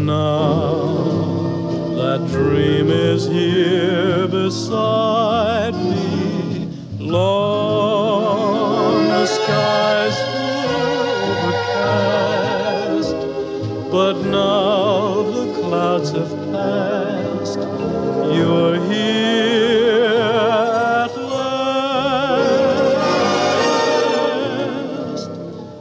now that dream is here beside me. Long the skies were overcast, but now the clouds have passed. You're here at last.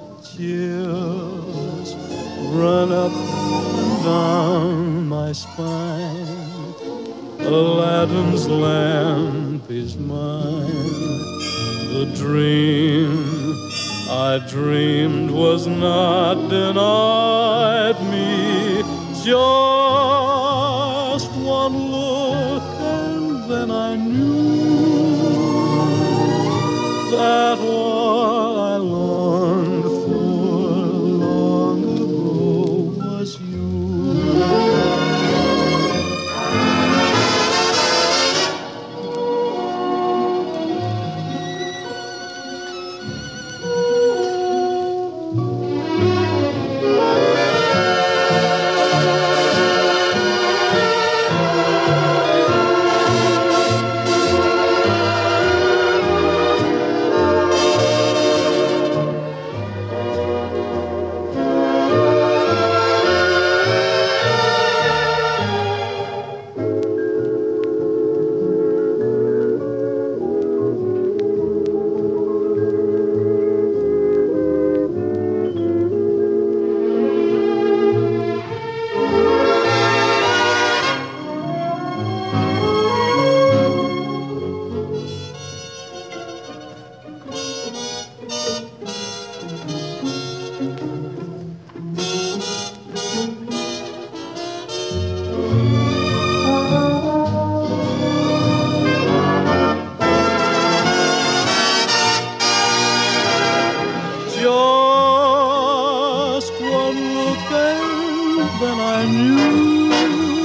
Chills run up and down my spine. Aladdin's lamp is mine. The dream I dreamed was not denied me. Just one look and then I knew that what I longed for long ago was you. Just one look and then I knew